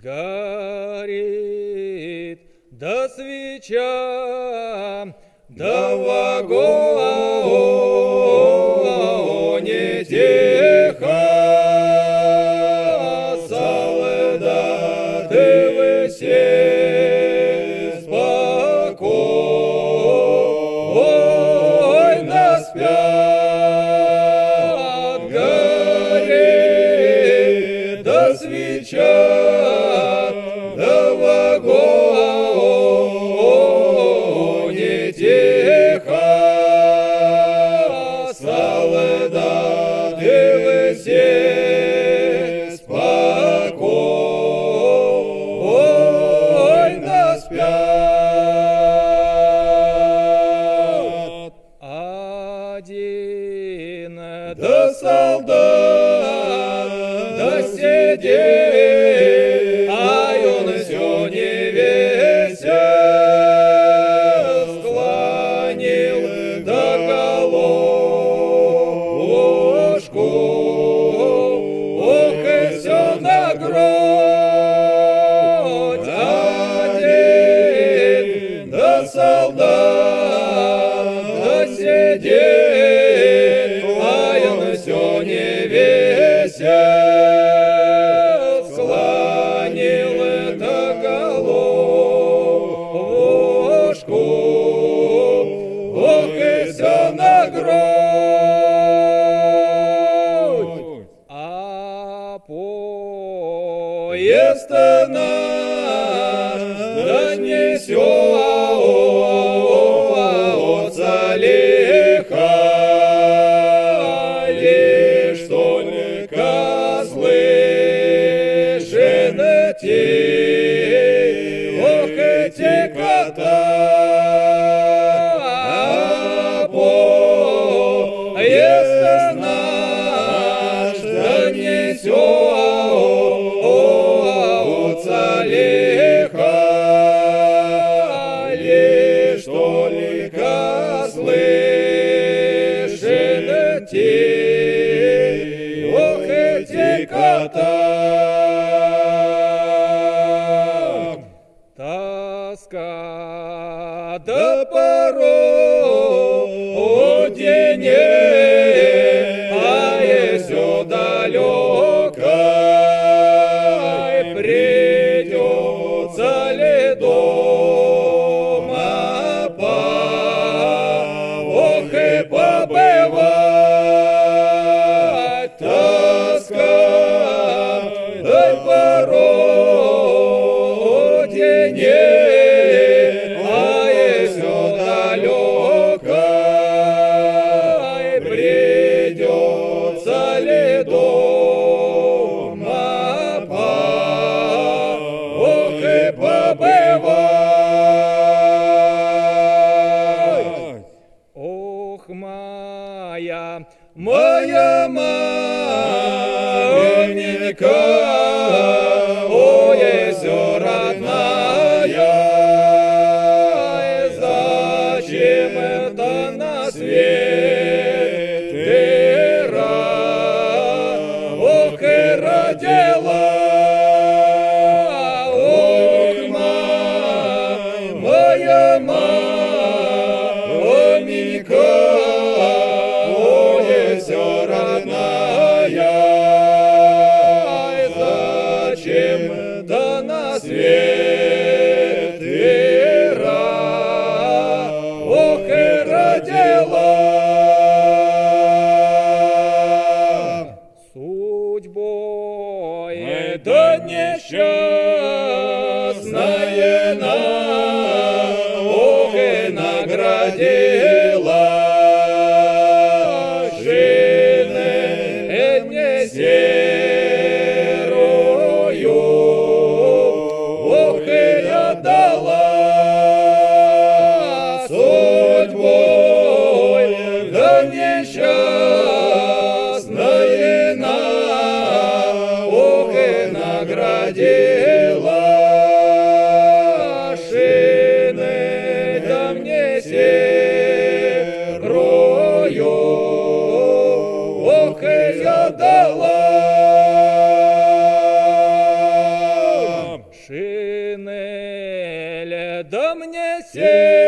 Горит, да свеча, да в вагоне тихо, солдаты вы все спокойно спят. Горит, да свеча, да в вагоне тихо, солдаты вы все спокойно спят. Один, да солдат, да сидит, а он все невесел, склонил да головушку, ох, и все на грудь. Один, да солдат, да сидит, а он все невесел, склонил да головушку, ох, и все на грудь. А поезд наш донесется лихо, лишь только слышен тихо, тик-так. Поезд наш донесется лихо, лишь только слышен тихо, тик-так. Тоска да породение, а все далекой, придется ли дома ох и побывать. Тоска да породение, а все далекой, придется ли дома ох и побывать. Ох, моя маменька, ой, все родная, зачем это на свет ты ох и родила? Ох, моя маменька, ой, все родная, зачем да на свет ты ох и родила? Судьбой да несчастная ох и наградила, жизнь не серую, ох и отдала. Судьбой да несчастная ох и наградила, шины да мне серую, ох и я дала. да мне сесть